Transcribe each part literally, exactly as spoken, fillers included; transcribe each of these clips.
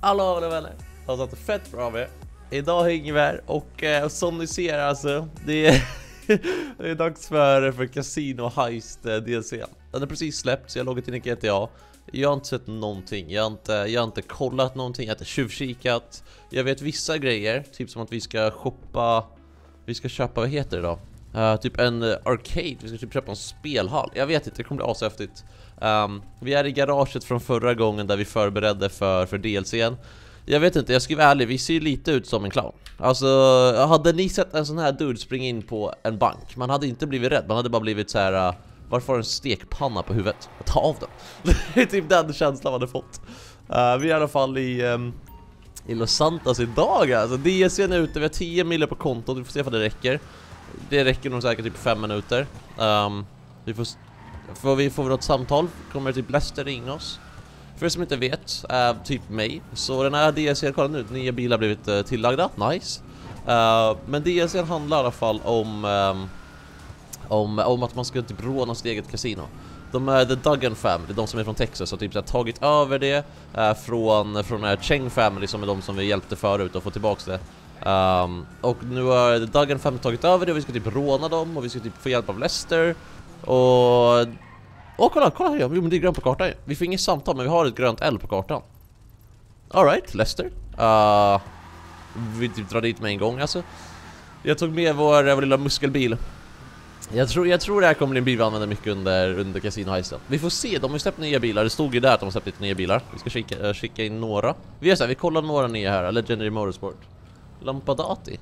Hallå mina vänner, jag har satt fett bra med. Idag hänger vi här och eh, som ni ser alltså, det är, det är dags för, för Casino Heist eh, D L C. Den är precis släppt så jag har loggat in i G T A. Jag har inte sett någonting, jag har inte, jag har inte kollat någonting, jag har inte tjuvkikat. Jag vet vissa grejer, typ som att vi ska shoppa, vi ska köpa, vad heter det då? Uh, typ en uh, arcade, vi ska typ köpa en spelhall. Jag vet inte, det kommer bli ashäftigt. um, Vi är i garaget från förra gången där vi förberedde för, för D L C:n. Jag vet inte, jag ska vara ärlig, vi ser lite ut som en clown. Alltså, hade ni sett en sån här dude springa in på en bank, man hade inte blivit rädd, man hade bara blivit så här. Uh, varför har en stekpanna på huvudet? Ta av den. Det är typ den känslan man hade fått. uh, Vi är i alla fall i um, i Los Santos idag. Alltså D L C:n är ute, vi har tio mille på kontot. Vi får se om det räcker. Det räcker nog säkert typ fem minuter. um, Vi får, får vi får något samtal. Kommer typ Lester ringa oss. För er som inte vet, uh, typ mig. Så den här D L C:n, kolla nu, nya bilar har blivit uh, tillagda, nice. uh, Men D L C:n handlar i alla fall om um, om, om att man ska typ råna sitt eget kasino. De är The Duggan Family, de som är från Texas, har typ så här, tagit över det uh, från, från uh, Cheng Family, som är de som vi hjälpte förut att få tillbaka det. Um, och nu har The Duggan Family tagit över det och vi ska typ råna dem och vi ska typ få hjälp av Lester. Och... Åh, kolla, kolla här, jo, men det är grönt på kartan. Vi får inget samtal, men vi har ett grönt L på kartan. Alright, Lester. Uh, vi typ drar dit med en gång, alltså. Jag tog med vår, vår lilla muskelbil. Jag tror, jag tror det här kommer bli en bil vi använder mycket under, under Casino Heisten. Vi får se, de har släppt nya bilar. Det stod ju där att de har släppt lite nya bilar. Vi ska skicka, uh, skicka in några. Vi gör så här, vi kollar några nya här. Legendary Motorsport. Lampadati.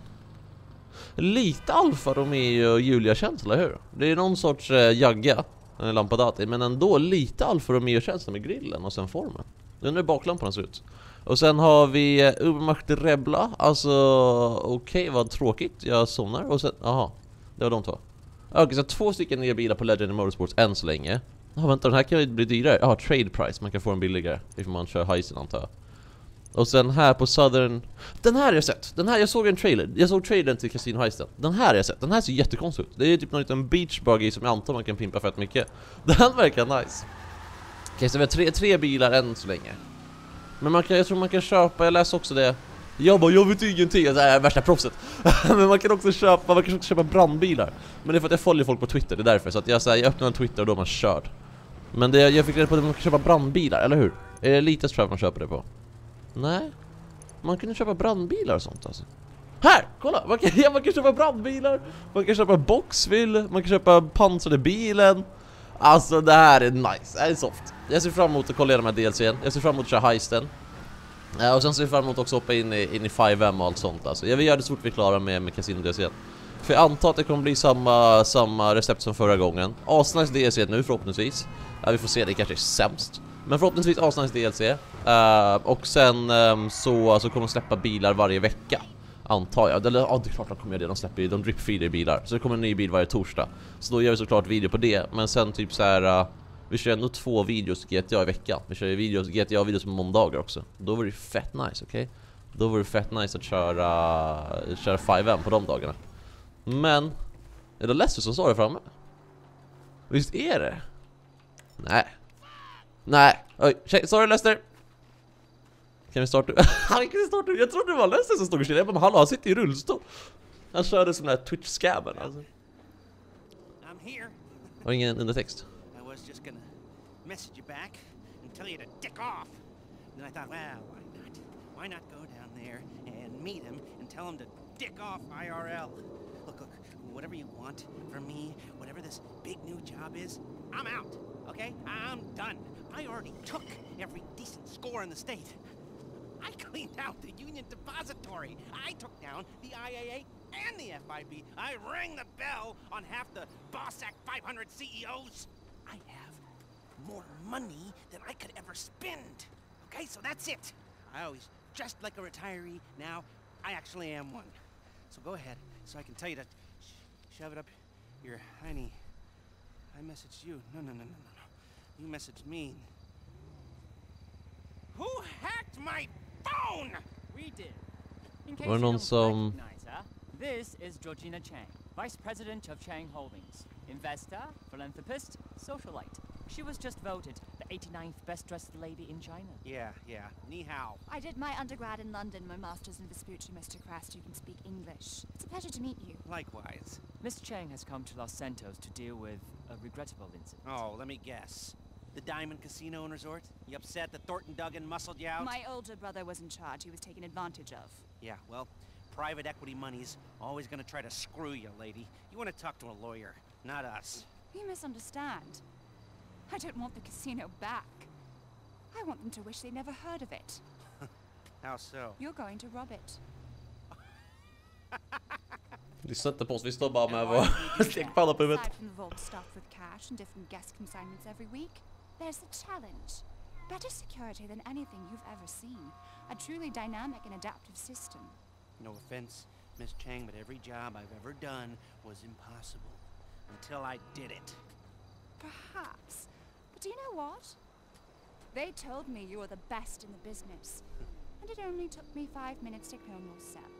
Lite Alfa Romeo och Julia-känsla, hur? Det är någon sorts uh, jagga, uh, Lampadati. Men ändå lite Alfa Romeo-känsla med grillen och sen formen. Nu är baklamporna ser ut. Och sen har vi uh, Ubermacht Rebla. Alltså, okej, okay, vad tråkigt. Jag somnar. Och sen, aha, det var de två. Okej, okay, så två stycken nya bilar på Legendary Motorsports än så länge. Ja, vänta, den här kan ju bli dyrare. Ja, trade price, man kan få en billigare ifall man kör heisen, antar jag. Och sen här på Southern... Den här har jag sett, den här, jag såg en trailer. Jag såg trailern till Casino Heisten. Den här har jag sett, den här ser jättekonstig ut. Det är typ någon liten beach buggy som jag antar man kan pimpa fett mycket. Den verkar nice. Okej, okay, så vi har tre, tre bilar än så länge. Men man kan, jag tror man kan köpa, jag läser också det. Jag bara, jag vet ingenting, det är värsta proffset. Men man kan också köpa, man kan också köpa brandbilar. Men det är för att jag följer folk på Twitter, det är därför. Så att jag, så här, jag öppnar en Twitter och då är man körd. Men det, jag fick reda på att man kan köpa brandbilar, eller hur? Är det lite tror jag man köper det på? Nej. Man kan köpa brandbilar och sånt alltså. Här, kolla, man kan, ja, man kan köpa brandbilar. Man kan köpa boxvill, man kan köpa pansrade bilen. Alltså det här är nice, det här är soft. Jag ser fram emot att kolla de här D L C:n. Jag ser fram emot att köra heisten. Ja, och sen ser vi fram emot också hoppa in i, in i fem M och allt sånt alltså. Jag vill göra det så fort vi klarar med, med Casino D L C. För jag antar att det kommer bli samma, samma recept som förra gången. Asnice D L C nu förhoppningsvis. Ja, vi får se, det kanske är sämst. Men förhoppningsvis asnice D L C. uh, Och sen um, så, så kommer de släppa bilar varje vecka, antar jag. Eller ja, det är klart de kommer göra det. De släpper de drip-feeder bilar. Så det kommer en ny bil varje torsdag. Så då gör vi såklart video på det. Men sen typ så här... Uh, vi kör ändå två videos G T A i veckan. Vi kör videos, G T A-videos på måndagar också. Då var det fett nice, okej? Okay? Då var det fett nice att köra, köra fem M på de dagarna. Men, är det Lester som står där framme? Visst är det? Nej. Nej, oj, tjej, sorry Lester. Kan vi starta? Han kan starta. Jag trodde det var Lester som stod och kylade. Men hallå, han sitter i rullstol. Han körde som den här Twitch-scabben alltså. Och ingen undertext. Just gonna message you back and tell you to dick off. And then I thought, well, why not? Why not go down there and meet him and tell him to dick off I R L? Look, look, whatever you want from me, whatever this big new job is, I'm out, okay? I'm done. I already took every decent score in the state. I cleaned out the Union Depository. I took down the I A A and the F I B. I rang the bell on half the Bossack five hundred C E Os. I have more money than I could ever spend. Okay, so that's it. I always dressed like a retiree. Now I actually am one. So go ahead, so I can tell you to sh shove it up your hiney. I messaged you. No, no, no, no, no, no. You messaged me. Who hacked my phone? We did. In case Var det you någon don't som... recognize her, this is Georgina Chang, Vice President of Chang Holdings. Investor, philanthropist, socialite. She was just voted the eighty-ninth best-dressed lady in China. Yeah, yeah. Ni hao. I did my undergrad in London, my master's in Vespucci, Mister Crest. You can speak English. It's a pleasure to meet you. Likewise. Miss Chang has come to Los Santos to deal with a regrettable incident. Oh, let me guess. The Diamond Casino and Resort? You upset that Thornton Duggan muscled you out? My older brother was in charge. He was taken advantage of. Yeah, well, private equity money's always gonna try to screw you, lady. You wanna talk to a lawyer, not us. You misunderstand. I don't want the casino back. I want them to wish they never heard of it. How so? You're going to rob it. Lyssna inte på oss, vi står bara med vår stekpanna på huvudet. Aside from the vault stuffed with cash and different guest consignments every week, there's the challenge. Better security than anything you've ever seen. A truly dynamic and adaptive system. No offense, Miss Chang, but every job I've ever done was impossible. Until I did it. Perhaps. But do you know what? They told me you were the best in the business. And it only took me five minutes to kill your cell.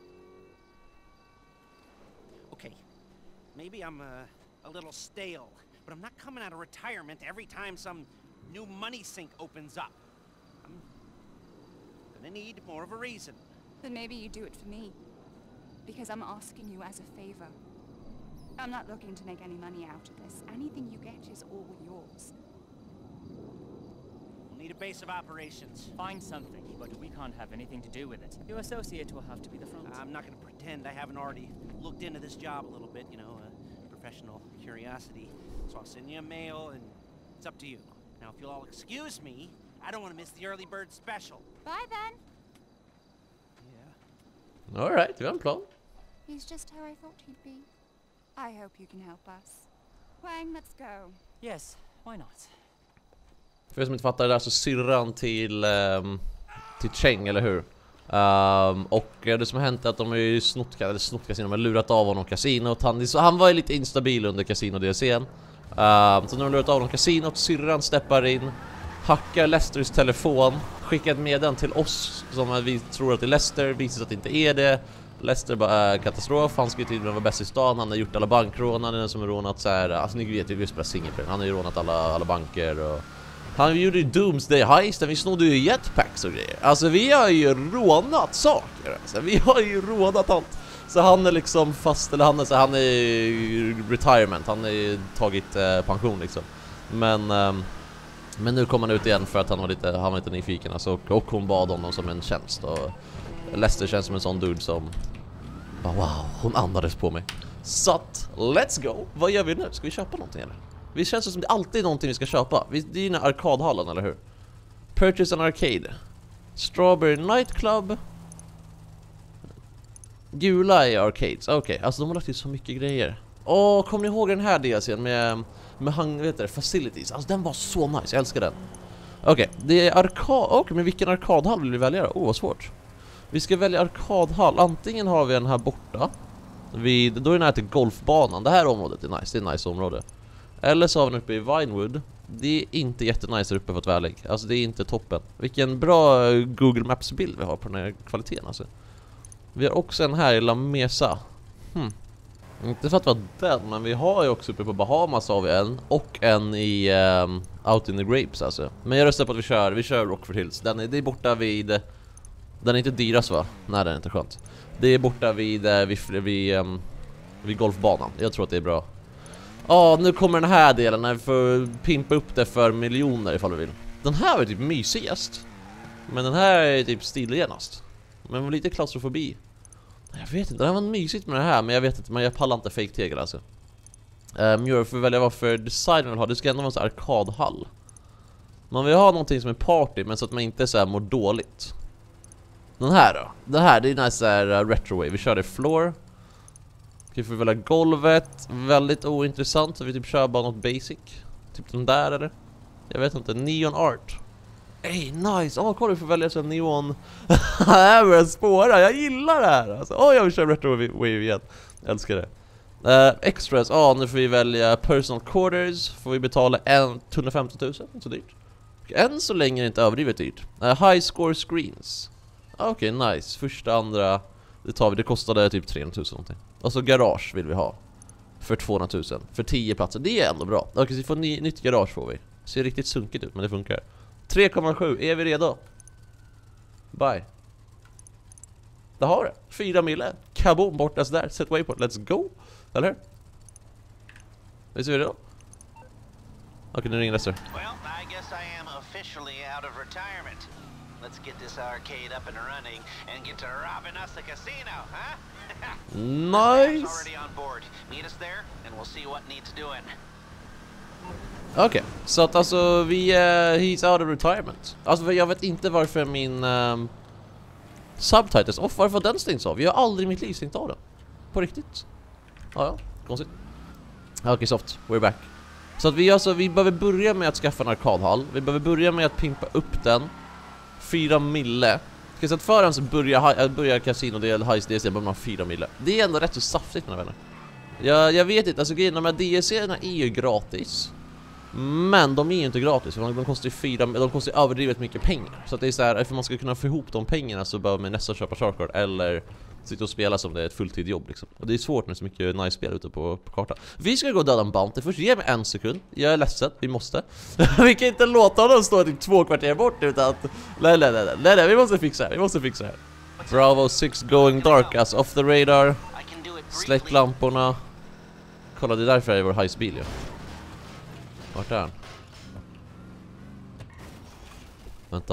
Okay, maybe I'm uh, a little stale, but I'm not coming out of retirement every time some new money sink opens up. I'm gonna need more of a reason. Then maybe you do it for me. Because I'm asking you as a favor. I'm not looking to make any money out of this. Anything you get is all yours. We'll need a base of operations. Find something, but we can't have anything to do with it. Your associate will have to be the front. I'm not gonna pretend I haven't already looked into this job a little bit, you know, uh, professional curiosity. So I'll send you a mail, and it's up to you. Now, if you'll all excuse me, I don't want to miss the early bird special. Bye then. Yeah. Alright, vi har en plan. He's just how I thought he'd be. I hope you can help us. Wang, let's go. Yes, why not? För er som inte fattar det där så syrran till, um, till Cheng, eller hur? Um, och det som har hänt är att de har ju snott, eller snott kasino, de har lurat av honom kasinot. Han, så han var ju lite instabil under kasino-D L C:n. Um, så nu har de lurat av honom kasinot, syrran steppar in, hackar Lesters telefon, skickar ett meddelande till oss som vi tror att det är Lester, visar att det inte är det. Lester bara är katastrof, han ska ju tydligen vara bäst i stan, han har gjort alla bankrån, han är den som har rånat så här, alltså ni vet ju vi spelar Singapore, han har ju rånat alla, alla banker och han gjorde ju Doomsday Heist, vi snodde ju jetpacks och grejer. Alltså vi har ju rånat saker, alltså vi har ju rånat allt. Så han är liksom fast, eller han är så han är retirement, han har tagit eh, pension liksom. Men eh, men nu kommer han ut igen för att han var lite han var lite nyfiken alltså, och, och hon bad honom som en tjänst och Lester känns som en sån dude som bara, wow, hon andades på mig. Så att, let's go. Vad gör vi nu? Ska vi köpa någonting eller? Vi känns som det alltid är någonting vi ska köpa. Vi, det är ju den arkadhallen, eller hur? Purchase an arcade. Strawberry Nightclub. Gula är arcades. Okej, okay. Alltså de har lagt till så mycket grejer. Åh, kommer ni ihåg den här D L C:n med, med hang, vet du, facilities? Alltså den var så nice, jag älskar den. Okej, okay, det är arkad. Okej, okay, men vilken arkadhall vill vi välja då? Åh, oh, vad svårt. Vi ska välja arkadhall. Antingen har vi den här borta. Vid, då är den här till golfbanan. Det här området är nice, det är ett nice område. Eller så har vi den uppe i Vinewood. Det är inte jättenice uppe för att vara ärlig. Alltså det är inte toppen. Vilken bra Google Maps-bild vi har på den här kvaliteten alltså. Vi har också en här i La Mesa. Hmm. Inte för att vara den, men vi har ju också uppe på Bahamas har vi en. Och en i um, Out in the Grapes alltså. Men jag röstar på att vi kör, vi kör Rockford Hills. Den är, det är borta vid... Den är inte dyrast va? Nej, den är inte skönt. Det är borta vid, vid, vid, um, vid golfbanan. Jag tror att det är bra. Ja, oh, nu kommer den här delen när vi får pimpa upp det för miljoner ifall vi vill. Den här var typ mysigast. Men den här är typ stilgenast. Men lite klaustrofobi. Jag vet inte, det här var mysigt med det här. Men jag vet inte, men jag pallar inte fake-tegel alltså. um, Jag får välja vad för design man vill ha. Det ska ändå vara en sån arkadhall. Man vill ha någonting som är party, men så att man inte så här mår dåligt. Den här då, den här, det är nice här uh, retroway. Vi kör det floor. Vi får välja golvet. Väldigt ointressant, så vi typ kör bara något basic. Typ den där eller? Jag vet inte, neon art. Ey, nice, åh oh, kolla vi får välja så neon. Här börjar spåra, jag gillar det här alltså. Åh, oh, jag vill köra retroway igen. Jag älskar det. uh, Extras, ja oh, nu får vi välja personal quarters. Får vi betala etthundrafemtio tusen, inte så dyrt. Än så länge är det inte överdrivet dyrt. uh, High score screens. Okej, okay, nice. Första, andra, det tar vi. Det kostade typ trehundratusen någonting. Och så garage vill vi ha. För tvåhundratusen. För tio platser. Det är ändå bra. Okej, okay, så vi får ny, nytt garage får vi. Ser riktigt sunkigt ut, men det funkar. tre komma sju, är vi redo? Bye. Där har det. fyra mille. Kaboom, borta så där. Set wayport, let's go. Eller? Visst är vi redo? Okej, nu ringer Lester. Well, I guess I am officially out of retirement. Let's get this arcade up and running and get to robbing us a casino, huh? Nice! Already on board. Meet us there and we'll see what needs doing. Okej, okay. Så att alltså vi är uh, he's out of retirement. Alltså jag vet inte varför min um, subtitles off, varför den stängs av. Jag har aldrig i mitt liv stängt av den. På riktigt. Ja, ja, konstigt. Okej, okay, soft, we're back. Så att vi alltså, vi behöver börja med att skaffa en arkadhall. Vi behöver börja med att pimpa upp den. fyra mille. Ska så att förrän så börjar börjar kasino det eller heist D L C behöver man fyra mille. Det är ändå rätt så saftigt, mina vänner. Jag, jag vet inte, alltså grejen, de här D L C-erna är ju gratis. Men de är ju inte gratis, för de kostar ju fyra, de kostar överdrivet mycket pengar. Så att det är så här, för man ska kunna få ihop de pengarna så behöver man nästan köpa Sharkcard eller sitta och spela som det är ett fulltidjobb liksom. Och det är svårt med så mycket nice spel ute på, på kartan. Vi ska gå och döda en bounty. Först ge mig en sekund. Jag är ledsen, vi måste. Vi kan inte låta honom stå typ två kvarter bort utan att... Nej, nej, nej, nej, nej, vi måste fixa det. Vi måste fixa det. Bravo sex going dark, alltså off the radar. Släck lamporna. Kolla, det är därför jag är vår heistbil, ja. Vart är han? Vänta.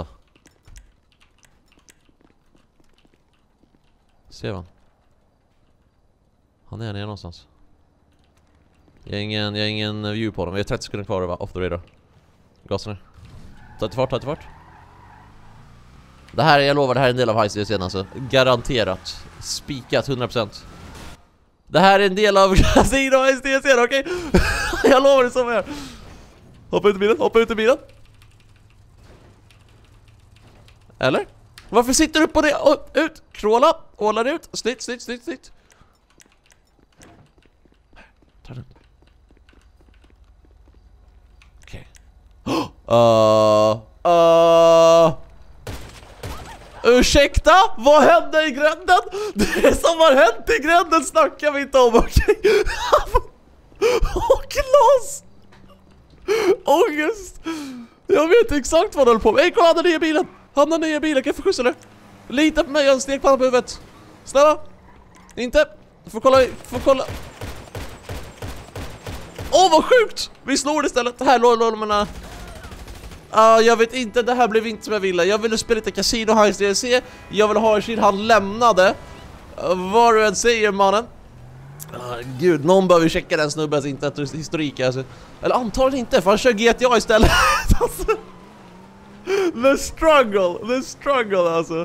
Ser man? Han är nere någonstans. Jag har ingen, jag har ingen view på dem. Vi har trettio sekunder kvar, va? Off the radar. Gasen ner. Ta till fart, ta till fart. Det här, jag lovar, det här är en del av heist D L C alltså. Garanterat. Spikat, hundra procent. Det här är en del av Casino heist D L C, okej? Okay? Jag lovar det som är. Hoppa ut i bilen, hoppa ut i bilen. Eller? Varför sitter du på det? Oh, ut, kråla, ålar ut. Snitt, snitt, snitt, snitt. Ta den. Okej. Okay. Uh, uh. Ursäkta, vad hände i gränden? Det som har hänt i gränden snackar vi inte om, okej? Okay? Åh, Klas! Ångest! Jag vet exakt vad han håller på med. Ey, kom, han är i bilen! Han är i bilen, kan jag få skjutsa nu? Lita på mig, jag har en stekpanna på huvudet. Snälla! Inte! Får kolla, får kolla. Åh, oh, vad sjukt! Vi slår det istället. Det här låg låg Ah, jag vet inte, det här blev inte som jag ville. Jag ville spela lite Casino Heist D L C. Jag vill ha sin, han lämnade. uh, Vad du än säger, mannen. uh, Gud, någon behöver checka den snubbens internethistorik alltså. Eller antagligen inte, för han kör G T A istället. Alltså. The struggle, the struggle alltså.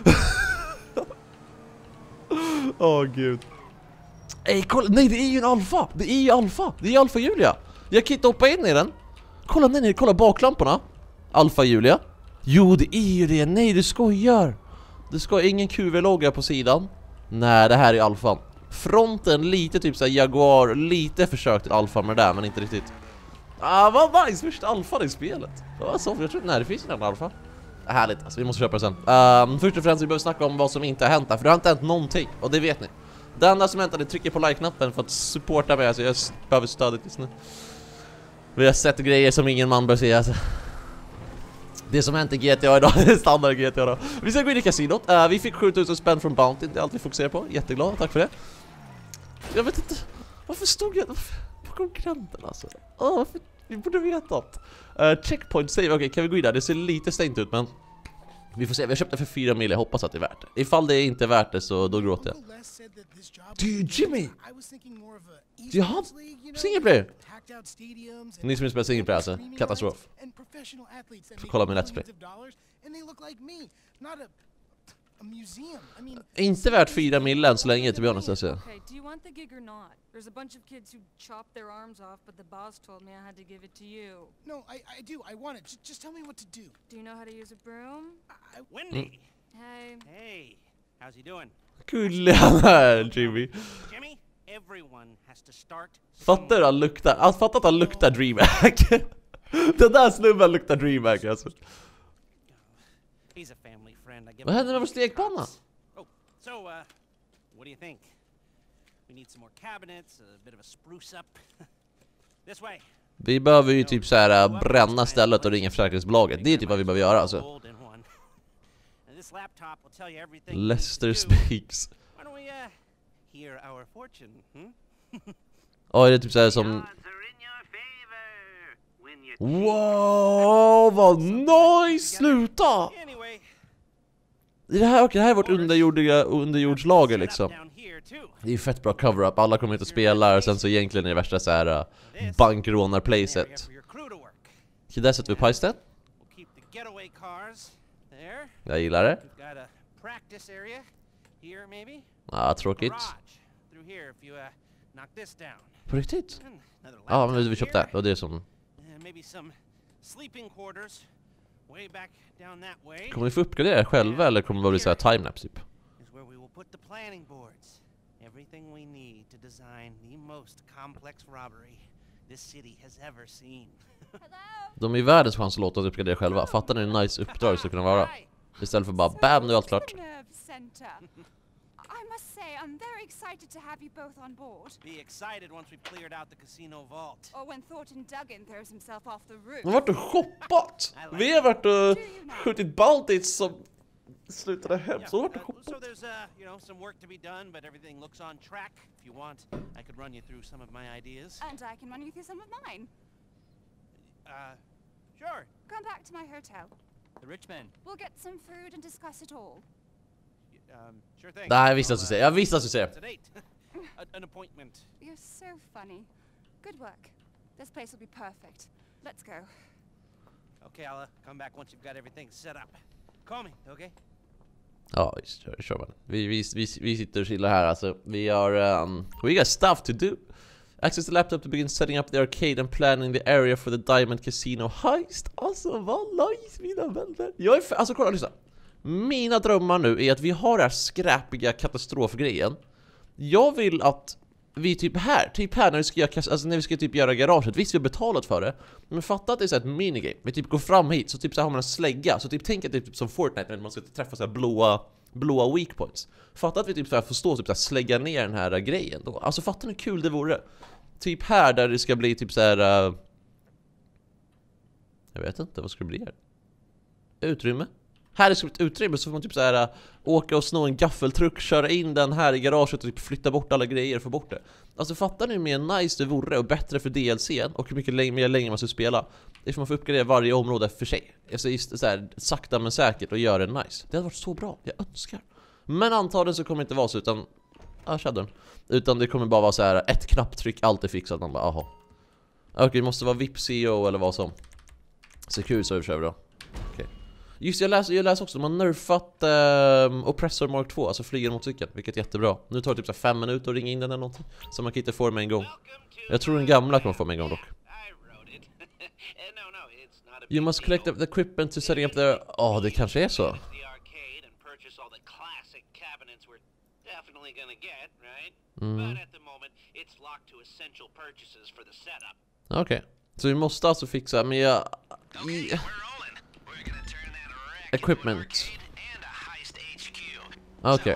Åh oh, gud. Ey, kolla, nej, det är ju en alfa. Det är ju alfa, det är alfa Julia. Jag kan inte hoppa in i den. Kolla, nej, nej, kolla baklamporna. Alfa Julia. Jo, det är ju det, nej, du skojar. Det ska ingen Q V-logga på sidan. Nej, det här är alfan. Fronten lite typ så här Jaguar, lite försök till alfa med det där, men inte riktigt. Ah, vad nice, första alfa i spelet. Vad så, jag tror nej, det finns en alfa. Härligt, alltså vi måste köpa det sen. um, Först och främst vi behöver snacka om vad som inte har hänt här, för det har inte hänt någonting, och det vet ni. Det enda som hänt är att ni trycker på like-knappen för att supporta mig, alltså jag behöver stödet just nu. Vi har sett grejer som ingen man bör se alltså. Det som hänt i G T A idag, det är standard G T A då. Vi ska gå in i kasinot, uh, vi fick sjutusen spänn från Bounty, det är allt vi fokuserar på, jätteglad, tack för det. Jag vet inte, varför stod jag på konkurrenten alltså? Oh, varför? Vi borde veta att uh, checkpoint save, okej, okay, kan vi gå in där? Det ser lite stängt ut, men vi får se, vi har köpt det för fyra mil, jag hoppas att det är värt det. Ifall det inte är värt det så då gråter jag. Du, Jimmy! Do you have single player? Ni som spelar single player alltså, katastrof. Får kolla min let's play. Inte värt fyra mil än så länge, till be honest alltså. Okay, do you want the gig or not? There's a bunch of kids who chopped their arms off, but the boss told me I had to give it to you. No, I, I do. I want it. Just, just tell me what to do. Do you know how to use a broom? I, Wendy! Hey. Hey, how's he doing? Gullig han här, Jimmy. Jimmy, everyone has to start. Fattar du, han luktar, alltså fattar att han luktar DreamHack. Den där snubben luktar DreamHack alltså. He's a family friend. I give Vad hände med vår stekpanna? Oh, so, uh, what do you think? We need some more cabinets, a bit of a spruce up. This way. Vi behöver ju typ så här bränna stället och ringa försäkringsbolaget. Det är typ vad vi behöver göra alltså. Lester speaks. Ja, det är typ så här som... Wow, vad nice! Sluta! Det här, okay, det här är vårt underjordiga underjordslager liksom. Det är ju fett bra cover-up. Alla kommer hit och spelar. Och sen så egentligen är det värsta så här uh, bankrånar-playset. Okej, där sätter vi pajsten. Jag gillar det. Ja, tråkigt. På riktigt? Ja, men vi köpte det. Och det är som... Kommer vi få uppgradera själva eller kommer det bli så här timelapse typ? Everything we need to design the most complex robbery this city has ever seen. De är ju världens chans att låta oss uppgradera själva. Fattar ni hur nice uppdrag det skulle kunna vara? Istället för bara bam, nu är allt klart. I must say, I'm very excited to have you both on board. Be excited once we've cleared out the casino vault. Or when Thornton Duggan throws himself off the roof. Vi har varit och shoppat! Vi har varit och skjutit bandits som slutade hem. Så har varit och shoppat. So there's uh, you know, some work to be done, but everything looks on track. If you want, I could run you through some of my ideas. And I can run you through some of mine. Uh, sure. Come back to my hotel. The rich men. We'll get some food and discuss it all. Um, sure thing. Nej, jag visste att du säger. Jag visste att du säger. An appointment. You're so funny. Good work. This place will be perfect. Let's go. Okay, I'll uh, come back once you've got everything set up. Call me, okay? Ja, visst, kör, kör man. Vi, vi, vi, vi sitter och chillar här alltså. Vi har... Um, we got stuff to do. Access the laptop to begin setting up the arcade and planning the area for the Diamond Casino heist. Alltså, vad nice, mina vänner. Jag är... Alltså, kolla, lyssna. Mina drömmar nu är att vi har den här skräpiga katastrofgrejen. Jag vill att vi typ här, typ här när vi ska göra, alltså när vi ska typ göra garaget, visst vi har betalat för det, men fatta att det är så ett minigame. Vi typ går fram hit, så typ så här har man en slägga, så typ tänk att det är typ som Fortnite när man ska träffa så här blåa, blåa weak points. Fatta att vi typ så här får stå och typ så här slägga ner den här grejen då. Alltså fatta hur kul det vore. Typ här där det ska bli typ så här. Uh... Jag vet inte, vad ska det bli här? Utrymme. Här är det ett utrymme så får man typ så här uh, åka och snå en gaffeltruck, köra in den här i garaget och typ flytta bort alla grejer och få bort det. Alltså fattar ni hur mer nice det vore och bättre för D L C:n och hur mycket längre, mer längre man ska spela. Det får man få uppgradera varje område för sig. Alltså just så här, sakta men säkert och göra det nice. Det hade varit så bra, jag önskar. Men antagligen så kommer det inte vara så utan ah, shadow. Utan det kommer bara vara så här ett knapptryck, allt är fixat. Man bara, aha. Okej, okay, det måste vara V I P C E O eller vad som. Secure så överkör vi då. Okej. Okay. Just jag läser, jag läser också, de har nerfat um, Oppressor Mark två, alltså flyger mot cykeln, vilket är jättebra. Nu tar det typ så fem minuter att ringa in den eller någonting, så man kan inte få det med en gång. Jag tror den gamla kommer få med en gång dock. You must collect the equipment to setting up the... Ja, oh, det kanske är så. Mm. Okej, okay. Så vi måste alltså fixa, men jag... I... Equipment. Okej. Okay.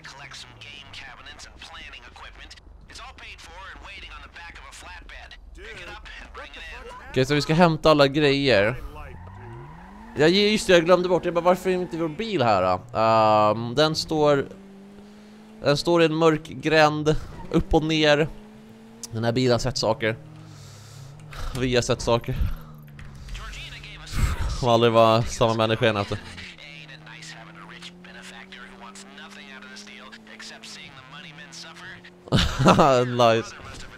Okej, okay, så vi ska hämta alla grejer. Jag just det, jag glömde bort. Jag bara, varför är inte vår bil här då? Um, den står... Den står i en mörk gränd. Upp och ner. Den här bilen har sett saker. Vi har sett saker. Som aldrig var samma människa än efter. Nice.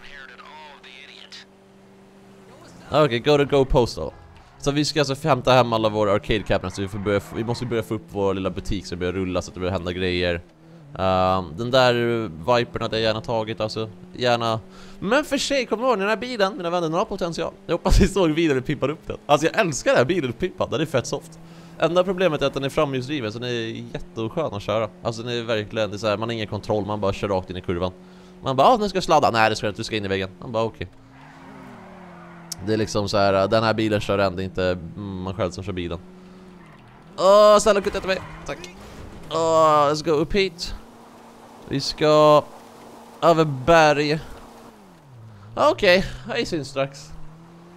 Okej, okay, go to go postal. Så vi ska alltså hämta hem alla våra arcade cabinets. Så vi, får börja, vi måste börja få upp vår lilla butik så det börjar rulla, så att det börjar hända grejer. Um, den där Vipern hade jag gärna tagit, alltså gärna. Men för sig, kommer ihåg den här bilen, mina vänner, den har potential. Jag hoppas ni såg videon och pippade upp den. Alltså jag älskar den här bilen pippad, den är fett soft. Enda problemet är att den är framhjulsdriven, så den är jätteskön att köra. Alltså den är verkligen, det är så här, man har ingen kontroll, man bara kör rakt in i kurvan. Man bara, ah, nu ska jag sladda. Nej, det ska jag inte, du ska in i väggen. Man bara, okej. Okay. Det är liksom så här, den här bilen kör ändå inte man själv som kör bilen. Åh, snälla kutta till mig. Tack. Åh, let's go upp hit. Vi ska över berg. Okej, okay, jag syns strax.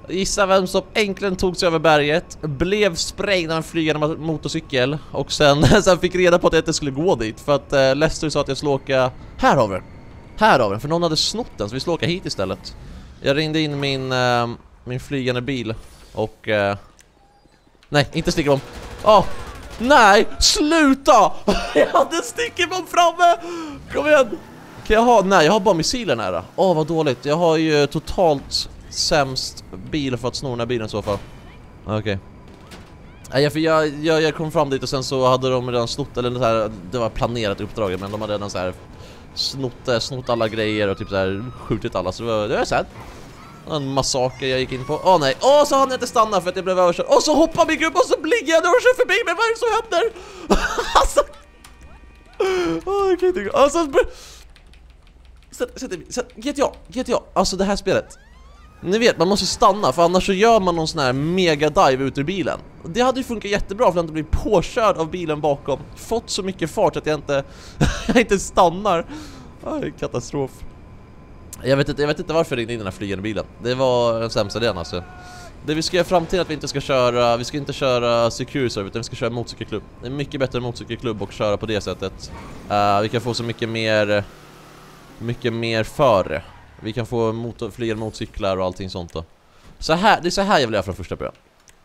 Gissa vem som äntligen tog sig över berget, blev sprängd av en flygande motorcykel och sen, sen fick reda på att jag inte skulle gå dit för att uh, Lester sa att jag skulle åka här över. Här över, för någon hade snott den så vi skulle åka hit istället. Jag ringde in min, uh, min flygande bil och... Uh, nej, inte stickerbomb. Åh! Oh, nej! Sluta! Jag hade stickerbomb framme! Kom igen! Kan jag ha? Nej, jag har bara missiler nära. Åh, oh, vad dåligt. Jag har ju totalt sämst bil för att sno den här bilen i så fall. Okej. Okay. Nej, för jag, jag, jag kom fram dit och sen så hade de redan snott, eller så här, det var planerat uppdraget, men de hade redan så här snott, snott alla grejer och typ så här skjutit alla, så det var, det var sad. En massaker jag gick in på. Åh nej, åh så hann jag inte stanna för att jag blev överkörd. Och så hoppar min grupp och så blir jag och kör förbi mig. Vad är det som händer? Alltså. Åh, jag kan inte. Alltså. Sätt, sätt, sätt, G T A, G T A. Alltså det här spelet. Ni vet, man måste stanna för annars så gör man någon sån här mega dive ut ur bilen. Det hade ju funkat jättebra för att inte bli påkörd av bilen bakom. Fått så mycket fart att jag inte jag inte stannar. Åh, katastrof. Jag vet inte, jag vet inte varför jag ringde in den här flygande bilen. Det var den sämsta idén alltså. Det vi ska göra framtiden att vi inte ska köra, vi ska inte köra secure server utan vi ska köra motorcykelklubb. Det är mycket bättre motorcykelklubb och köra på det sättet. Uh, vi kan få så mycket mer mycket mer för. Vi kan få motor, flygande motorcyklar och allting sånt då. Så här, det är så här jag vill göra från första början.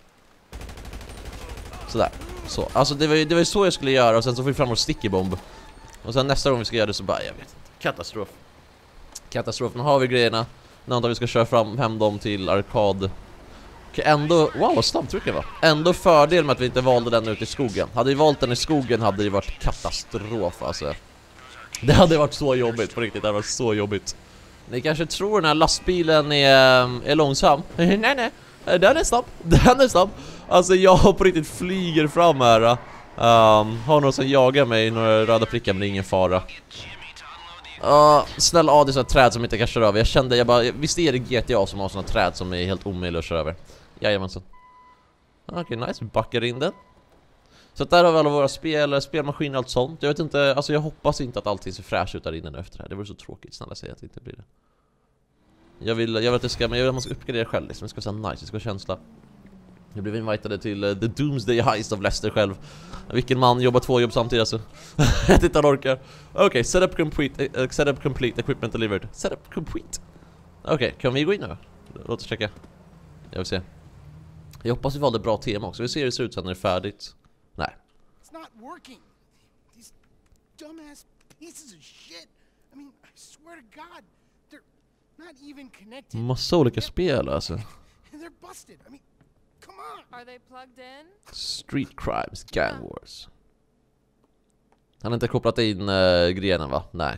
Sådär. Så. Alltså det var ju det var ju så jag skulle göra och sen så får vi fram vår stickerbomb. Och sen nästa gång vi ska göra det så bara, jag vet inte. Katastrof. Katastrof. Nu har vi grejerna. Nu antar vi ska köra fram hem dem till arkad. Okej, ändå... Wow, vad snabbtrycken var. Ändå fördel med att vi inte valde den ute i skogen. Hade vi valt den i skogen hade det varit katastrof, alltså. Det hade varit så jobbigt, på riktigt. Det hade varit så jobbigt. Ni kanske tror den här lastbilen är, är långsam. Nej, nej. Den är snabb. Den är snabb. Alltså, jag på riktigt flyger fram här. Um, har någon som jagar mig, några röda prickar, men det är ingen fara. Uh, snälla, ja, det är sådana träd som inte kan köra över. Jag kände, jag bara, visst är det G T A som har sådana träd som är helt omöjliga att köra över. Jajamensan. Okej, okay, nice, vi backar in den. Så där har vi alla våra spel, spelmaskiner och allt sånt. Jag vet inte, alltså jag hoppas inte att allting ser fräsch ut där inne nu efter det här. Det vore så tråkigt, snälla säga att det inte blir det. Jag vill, jag vet att det ska, men jag vill att man ska uppgradera själv liksom. Det ska vara nice, det ska vara känsla. Jag blev invitade till uh, The Doomsday Heist av Lester själv. Vilken man jobbar två jobb samtidigt alltså. Jag vet inte han orkar. Okej, okay, setup complete, uh, setup complete, equipment delivered. Setup complete. Okej, okay, kan vi gå in nu? Låt oss checka. Jag vill se. Jag hoppas vi valde bra tema också. Vi ser hur det ser ut sen när det är färdigt. Nej. It's not working. These dumbass pieces of shit. I mean, I swear to God, they're not even connected. Massa olika spel alltså. They're busted. I mean, come on. Are they plugged in? Street Crimes, Gang Wars. Han har inte kopplat in uh, grenen va? Nej.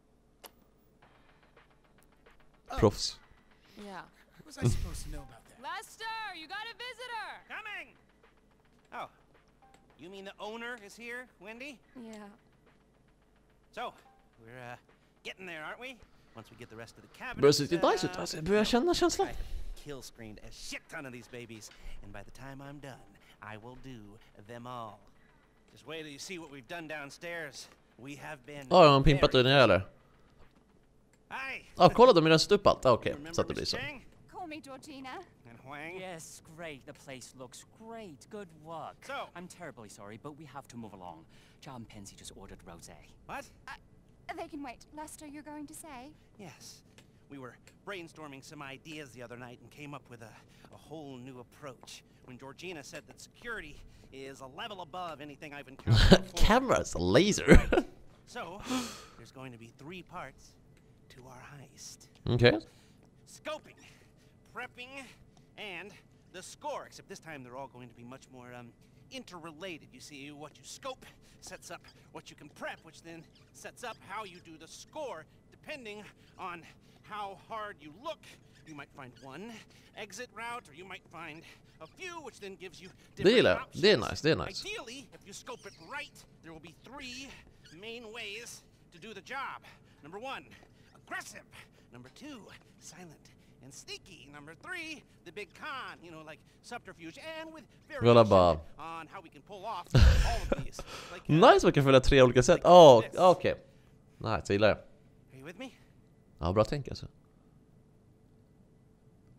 Proffs. Yeah. What was I supposed to know about that? Lester, you got a visitor! Coming! Oh, you mean the owner is here, Wendy? Yeah. So, we're uh, getting there, aren't we? Once we get the rest of the cabin. Börjar se lite nice ut alltså. Jag börjar känna känslan. Kill screened a shit ton of these babies, and by the time I'm done, I will do them all. Just wait till you see what we've done downstairs. We have been. Ja, oh, har pimpat den eller? Hi. Ja, ah, kolla de är redan upp allt. Ah, okej, okay. Så att det blir så. Call me Georgina. And Huang. Yes, great. The place looks great. Good work. So, I'm terribly sorry, but we have to move along. John Pensy just ordered rosé. what? Uh, they can wait. Lester, you're going to say? Yes. We were brainstorming some ideas the other night and came up with a, a whole new approach. When Georgina said that security is a level above anything I've encountered before. Cameras, laser. So, there's going to be three parts to our heist. Okay. Scoping, prepping, and the score. Except this time they're all going to be much more um, interrelated. You see, what you scope sets up what you can prep, which then sets up how you do the score, depending on how hard you look. You might find one exit route, or you might find a few, which then gives you different det är, options. det är nice, det är nice. Ideally, if you scope it right, there will be three main ways to do the job. Number one, aggressive. Number two, silent and sneaky. Number three, the big con, you know, like subterfuge, and with variation on how we can pull off all of these. Like, uh, nice, man kan följa tre olika sätt. Åh, oh, okej. Okay. Nice, jag gillar det. Are you with me? Ja, bra tänk alltså. No,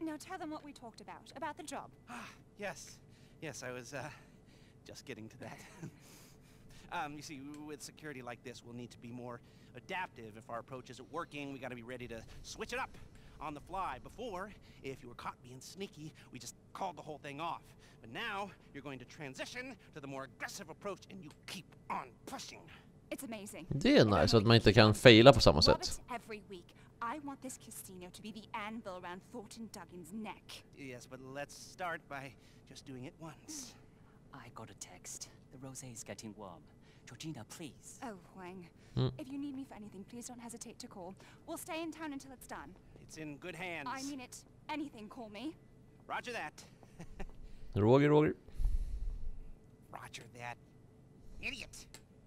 Now tell them what we talked about, about the job. Yes, yes, I was uh, just getting to that. um, you see, with security like this, we'll need to be more adaptive. If our approach isn't working, we gotta be ready to switch it up on the fly. Before, if you were caught being sneaky, we just called the whole thing off. But now, you're going to transition to the more aggressive approach and you keep on pushing. It's amazing. Det är nice att man inte kan faila på samma sätt. Every week, I want this casino to be the anvil around Thornton Duggan's neck. Yes, but let's start by just doing it once. I got a text. The rosé is getting warm. Georgina, please. Oh, Huang. Mm. If you need me for anything, please don't hesitate to call. We'll stay in town until it's done. It's in good hands. I mean it. Anything, call me. Roger that. Roger, Roger. Roger that. Idiot.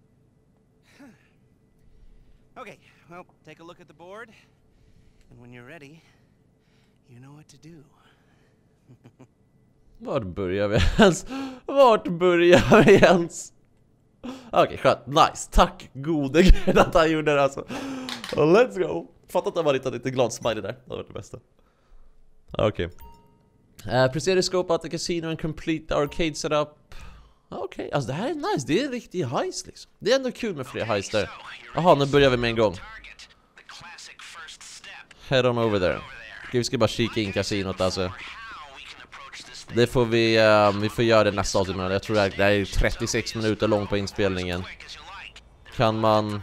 Okay, well, take a look at the board. And when you're ready, you know what to do. Vart börjar vi ens? Vart börjar vi ens? Okej, okay, skönt. Nice. Tack gode gud att han gjorde det alltså. Let's go. Fattar att det var lite glad smiley där. Det var det bästa. Okej. Okay. Uh, Precision scope at the casino and complete arcade setup. Okej, okay. Alltså det här är nice. Det är en riktig heist liksom. Det är ändå kul med fler heist där. Jaha, nu börjar vi med en gång. Head on over there. Okay, vi ska bara kika in kasinot alltså. Det får vi, uh, vi får göra det nästa avsnitt. Jag tror det är trettiosex minuter långt på inspelningen. Kan man...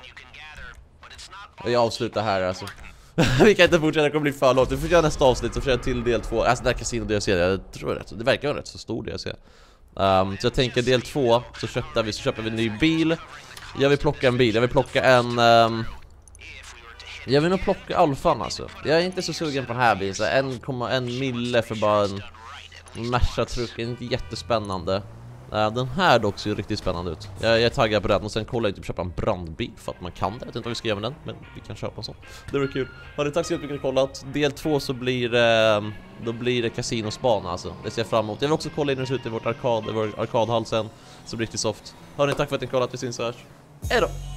Jag avslutar här alltså. Vi kan inte fortsätta, det kommer bli för långt. Vi får göra nästa avsnitt så får jag till del två. Alltså det här kasino D L C, jag tror det, det verkar vara rätt så stor D L C. um, Så jag tänker del två så köpte vi, så köper vi en ny bil. Jag vill plocka en bil, jag vill plocka en um, Jag vill nog plocka alfan alltså. Jag är inte så sugen på den här bilen, så en komma en mille för bara en Merca-truck är inte jättespännande. Uh, den här dock ser ju riktigt spännande ut. Jag, jag är taggad på den och sen kollar jag typ köpa en brandbil för att man kan det. Jag vet inte vad vi ska göra med den, men vi kan köpa en sån. Det var kul. Hörni, tack så mycket för att ni har kollat. Del två så blir det, då blir det kasinospana alltså. Det ser jag fram emot. Jag vill också kolla in hur det ser ut i vårt arkad, i vår arkadhall sen. Så blir det riktigt soft. Hörni, tack för att ni har kollat. Vi syns och hörs. Hej då!